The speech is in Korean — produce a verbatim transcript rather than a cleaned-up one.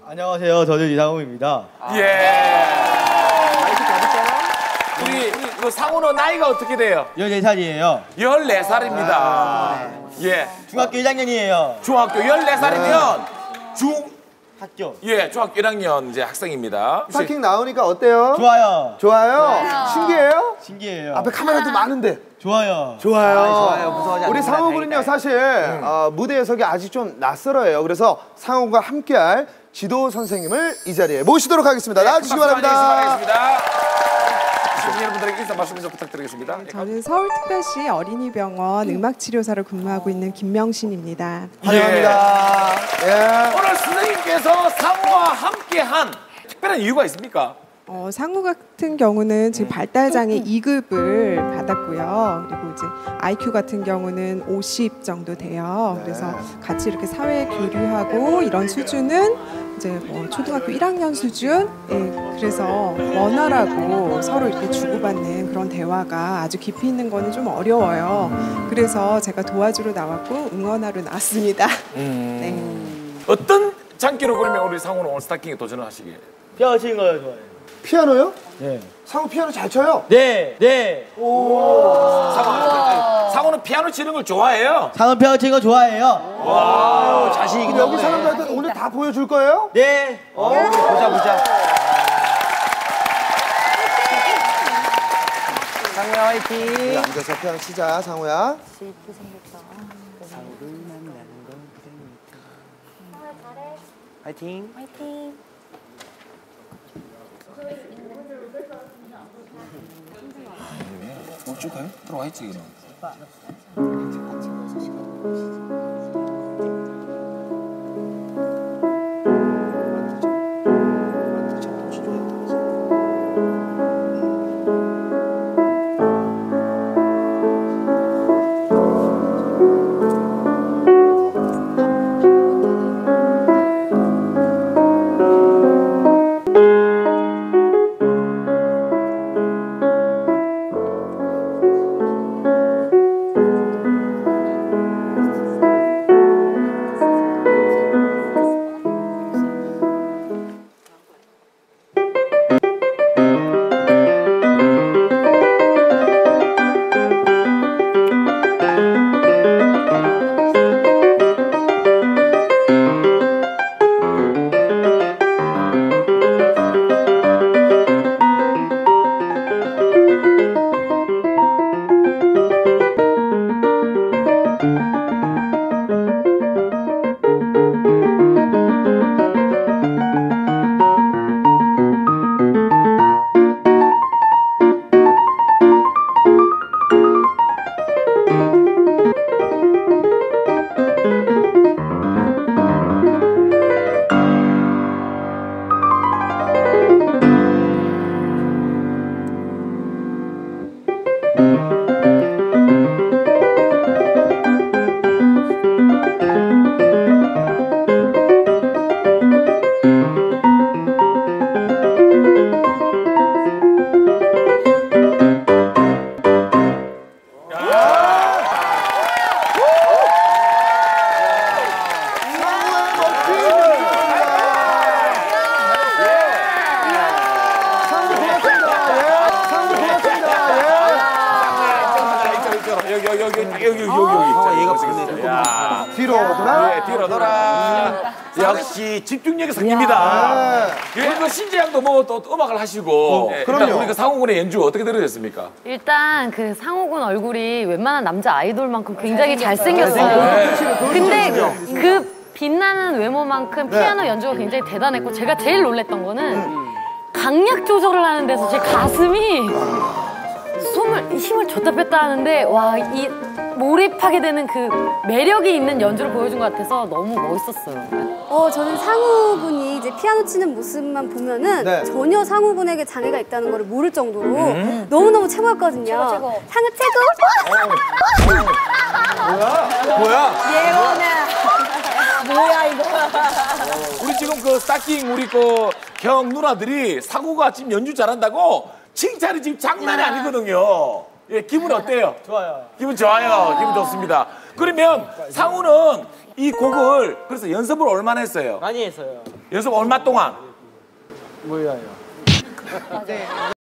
안녕하세요. 저는 이상웅입니다. 아. 예. 우리 그 상우는 나이가 어떻게 돼요? 열네 살이에요. 열네 살입니다. 아. 예. 중학교 일 학년이에요. 중학교 열네 살이면 중 학교. 예, 중학교 일 학년 이제 학생입니다. 스타킹 나오니까 어때요? 좋아요. 좋아요? 신기해요? 신기해요. 앞에 카메라도 많은데. 좋아요. 좋아요. 아, 좋아요. 무서워하지 우리 않는구나, 상우군은요, 다행이다. 사실 어, 무대에 서기 아직 좀 낯설어요. 그래서 상우가 함께할 지도 선생님을 이 자리에 모시도록 하겠습니다. 나와주시기 바랍니다. 시청자 여러분들에게 인사 말씀 좀 부탁드리겠습니다. 저는 서울특별시 어린이병원 음악치료사로 근무하고 있는 김명신입니다. 환영합니다. 예. 오늘 선생님께서 상우와 함께한 특별한 이유가 있습니까? 어, 상우 같은 경우는 지금 발달장애 이 급을 받았고요. 그리고 이제 아이큐 같은 경우는 오십 정도 돼요. 그래서 같이 이렇게 사회 교류하고 이런 수준은 이제 뭐 초등학교 일 학년 수준? 예, 그래서 원활하고 서로 이렇게 주고받는 그런 대화가 아주 깊이 있는 거는 좀 어려워요. 그래서 제가 도와주러 나왔고 응원하러 나왔습니다. 음. 네. 어떤 장기로 그러면 우리 상우는 오늘 스타킹에 도전을 하시게? 피아노 치는 거 좋아해요. 피아노요? 네. 상우 피아노 잘 쳐요? 네, 네. 상우, 상우는 피아노 치는 걸 좋아해요? 상은 피아노 치는 거 좋아해요. 와, 자신 있긴 여기 사람들한테 오늘 다 보여줄 거예요? 네. 어, 보자 보자. 상우야 화이팅. 네, 앉아서 피아노 치자, 상우야. 화이팅. 화이팅. 어, 쭉 가요? 들어와 있지, 그럼. 여기 여기 여기 여기 여기 여기 얘가 여기 야 뒤로 돌아. 예, 뒤로 돌아. 역시 집중력의 상입니다. 그리고 신재양도 뭐 또 음악을 하시고. 예, 그럼요. 일단 우리 그 상우군의 연주 어떻게 들으셨습니까? 일단 그 상우군 얼굴이 웬만한 남자 아이돌만큼 굉장히 잘생겼어요. 근데 그 빛나는 외모만큼 피아노 연주가 굉장히 대단했고 제가 제일 놀랬던 거는 강약 조절을 하는 데서 제 가슴이 숨을 힘을 줬다 뺐다 하는데 와 이 몰입하게 되는 그 매력이 있는 연주를 보여준 것 같아서 너무 멋있었어요. 어, 저는 상우군이 이제 피아노 치는 모습만 보면은 네. 전혀 상우군에게 장애가 있다는 걸 모를 정도로 너무너무 최고였거든요. 최고, 최고. 상우 최고! 뭐야? 예원아. 뭐야, 이거. 우리 지금 그 스타킹 우리 그 형 누나들이 상우가 지금 연주 잘한다고 칭찬이 지금 장난이 아니거든요. 예, 기분 어때요? 좋아요. 기분 좋아요. 기분 좋습니다. 그러면 상우는 이 곡을 그래서 연습을 얼마나 했어요? 많이 했어요. 연습 얼마 동안? 몰라요.